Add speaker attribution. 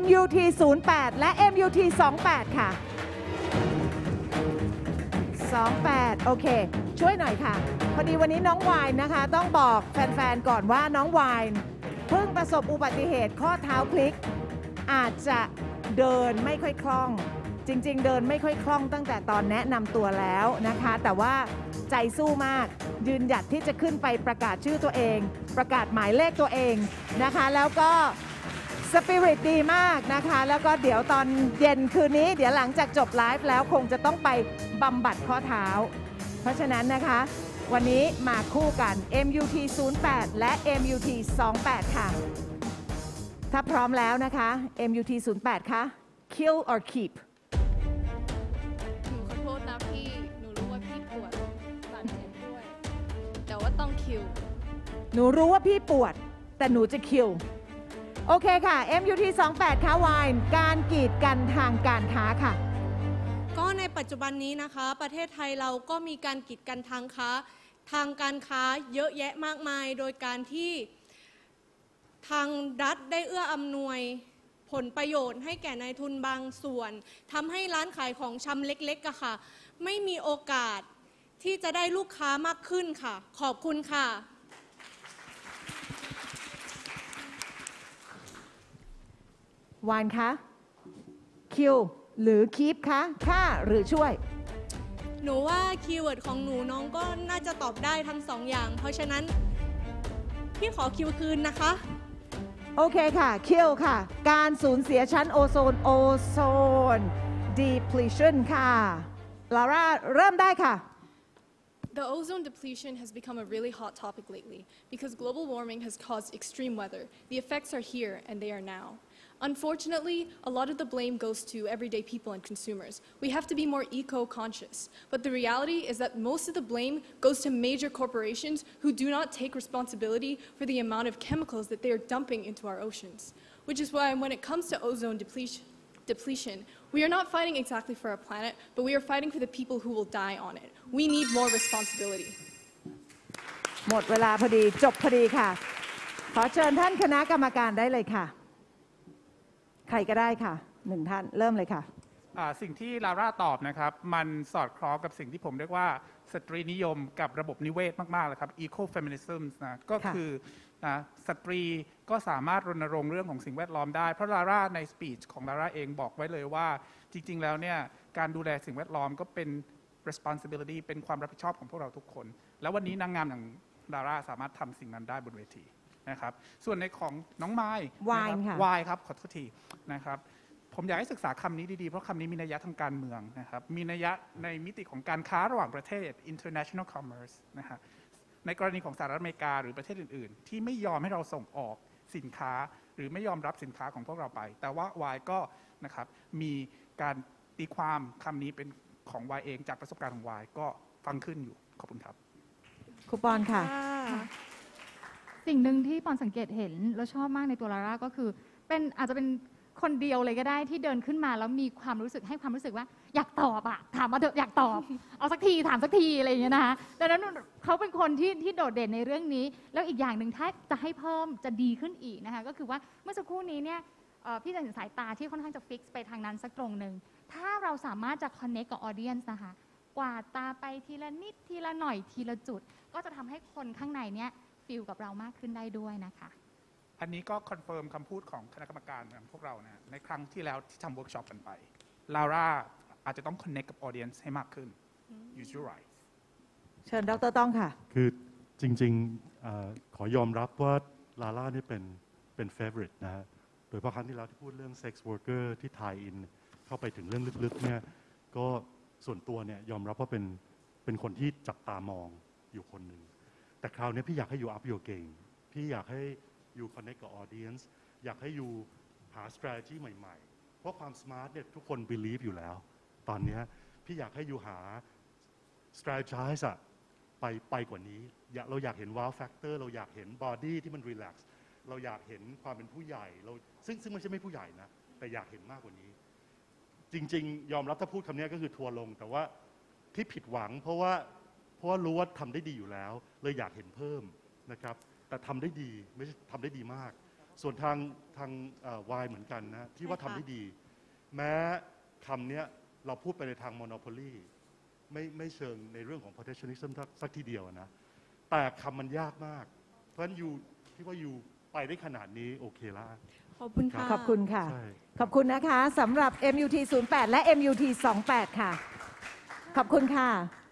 Speaker 1: MUT 08 และ MUT 28 ค่ะ 28 โอเค ช่วยหน่อยค่ะ พอดีวันนี้น้องวายนะคะต้องบอกแฟนๆก่อนว่าน้องวายเพิ่งประสบอุบัติเหตุข้อเท้าพลิกอาจจะเดินไม่ค่อยคล่องจริงๆเดินไม่ค่อยคล่องตั้งแต่ตอนแนะนำตัวแล้วนะคะแต่ว่าใจสู้มากยืนหยัดที่จะขึ้นไปประกาศชื่อตัวเองประกาศหมายเลขตัวเองนะคะแล้วก็สปิริตดีมากนะคะแล้วก็เดี๋ยวตอนเย็นคืนนี้เดี๋ยวหลังจากจบไลฟ์แล้วคงจะต้องไปบำบัดข้อเท้าเพราะฉะนั้นนะคะวันนี้มาคู่กัน MUT 08 และ MUT 28 ค่ะถ้าพร้อมแล้วนะคะ MUT 08 ค่ะ Kill or Keep
Speaker 2: หนูขอโทษนะพี่ หนูรู้ว่าพี่ปวดบาดเจ็บด้วย แต่ว่าต้องคิว
Speaker 1: หนูรู้ว่าพี่ปวดแต่หนูจะคิวโอเคค่ะ MUT 28 ค่ะวายการกีดกันทางการค้าค่ะ
Speaker 3: ก็ในปัจจุบันนี้นะคะประเทศไทยเราก็มีการกีดกันทางการค้าเยอะแยะมากมายโดยการที่ทางรัฐได้เอื้ออำนวยผลประโยชน์ให้แก่นายทุนบางส่วนทำให้ร้านขายของชำเล็กๆค่ะไม่มีโอกาสที่จะได้ลูกค้ามากขึ้นค่ะขอบคุณค่ะ
Speaker 1: วานคะคิวหรือคีปคะค่าหรือช่วย
Speaker 3: หนูว่าคีย์เวิร์ดของหนูน้องก็น่าจะตอบได้ทั้งสองอย่างเพราะฉะนั้นพี่ขอคิวคืนนะคะ
Speaker 1: โอเคค่ะคิวค่ะการสูญเสียชั้นโอโซน depletion ค่ะลาร่าเริ่มได้ค่ะ
Speaker 2: The ozone depletion has become a really hot topic lately because global warming has caused extreme weather. The effects are here and they are now. Unfortunately, a lot of the blame goes to everyday people and consumers. We have to be more eco-conscious. But the reality is that most of the blame goes to major corporations who do not take responsibility for the amount of chemicals that they are dumping into our oceans. Which is why when it comes to ozone depletion, we are not fighting exactly for our planet, but we are fighting for the people who will die on it. We need more responsibility.
Speaker 1: หมดเวลาพอดีจบพอดีค่ะขอเชิญท่านคณะกรรมการได้เลยค่ะใครก็ได้ค่ะหนึ่งท่านเริ่มเลยค่ะ
Speaker 4: สิ่งที่ลาร่าตอบนะครับมันสอดคล้องกับสิ่งที่ผมเรียกว่าสตรีนิยมกับระบบนิเวศมากๆเลยครับ eco-feminism นะก็คือสตรีก็สามารถรณรงค์เรื่องของสิ่งแวดล้อมได้เพราะลาร่าในสปีชของลาร่าเองบอกไว้เลยว่าจริงๆแล้วเนี่ยการดูแลสิ่งแวดล้อมก็เป็น responsibility เป็นความรับผิดชอบของพวกเราทุกคนแล้ววันนี้นางงามอย่างลาร่าสามารถทำสิ่งนั้นได้บนเวทีนะครับส่วนในของน้องไม้วายครับขอโทษทีนะครับผมอยากให้ศึกษาคำนี้ดีๆเพราะคำนี้มีนัยยะทางการเมืองนะครับมีนัยยะในมิติของการค้าระหว่างประเทศ international commerce นะฮะในกรณีของสหรัฐอเมริกาหรือประเทศอื่นๆที่ไม่ยอมให้เราส่งออกสินค้าหรือไม่ยอมรับสินค้าของพวกเราไปแต่ว่าวายก็นะครับมีการตีความคำนี้เป็นของวายเองจากประสบการณ์ของวายก็ฟังขึ้นอยู่ขอบคุณครับ
Speaker 1: ครูปอนค่ะ
Speaker 5: สิ่งหนึ่งที่ปอนสังเกตเห็นแล้วชอบมากในตัวลาร่าก็คืออาจจะเป็นคนเดียวเลยก็ได้ที่เดินขึ้นมาแล้วมีความรู้สึกให้ความรู้สึกว่าอยากตอบอะถามมาเถอะอยากตอบ เอาสักทีถามสักทีอะไรอย่างเงี้ยนะคะดังนั้นเขาเป็นคนที่โดดเด่นในเรื่องนี้แล้วอีกอย่างหนึ่งถ้าจะให้เพิ่มจะดีขึ้นอีกนะคะก็คือว่าเมื่อสักครู่นี้เนี่ยพี่จะเห็นสายตาที่ค่อนข้างจะฟิกซ์ไปทางนั้นสักตรงหนึ่งถ้าเราสามารถจะคอนเนคกับออเดียนส์นะคะกวาดตาไปทีละนิดทีละหน่อยทีละจุดก็จะทำให้คนข้างในเนี่ยฟีลกับเรามากขึ้นได้ด้วยนะคะ
Speaker 4: อันนี้ก็คอนเฟิร์มคำพูดของคณะกรรมการของพวกเรานะในครั้งที่แล้วที่ทำเวิร์กช็อปกันไปลาร่าอาจจะต้องคอนเนคกับออเดียนซ์ให้มากขึ้น use your right
Speaker 1: เชิญดร.ต้องค่ะ
Speaker 6: คือจริงๆขอยอมรับว่าลาร่านี่เป็น favorite นะฮะโดยเฉพาะครั้งที่แล้วที่พูดเรื่อง sex worker ที่ tie in เข้าไปถึงเรื่องลึกๆเนี่ยก็ส่วนตัวเนี่ยยอมรับว่าเป็นคนที่จับตามองอยู่คนหนึ่งแต่คราวนี้พี่อยากให้อยู่ up your game พี่อยากให้อยู่ connect กับ audience อยากให้อยู่หา strategy ใหม่ๆเพราะความ smart เนี่ยทุกคน believe อยู่แล้วตอนนี้พี่อยากให้อยู่หา strategize อะไปกว่านี้เราอยากเห็น wow factor เราอยากเห็น body ที่มัน relax เราอยากเห็นความเป็นผู้ใหญ่ซึ่งมันไม่ใช่ผู้ใหญ่นะแต่อยากเห็นมากกว่านี้จริงๆยอมรับถ้าพูดคำนี้ก็คือทัวร์ลงแต่ว่าที่ผิดหวังเพราะว่ารู้ว่าทำได้ดีอยู่แล้วเลยอยากเห็นเพิ่มนะครับแต่ทำได้ดีไม่ใช่ทำได้ดีมากส่วนทางวายเหมือนกันนะที่ว่า
Speaker 3: ใช่ค่ะ
Speaker 6: ทำได้ดี แม้คำเนี้ยเราพูดไปในทาง monopoly ไม่เชิงในเรื่องของ protectionism สักทีเดียวนะแต่คำมันยากมาก เพราะฉะนั้นยูที่ว่ายูไปได้ขนาดนี้โอเคละ
Speaker 3: ขอบคุณค่ะ
Speaker 1: ขอบคุณค่ะ
Speaker 6: ใช่
Speaker 1: ขอบคุณนะคะสำหรับ MUT 08 และ MUT 28 ค่ะ ขอบคุณค่ะ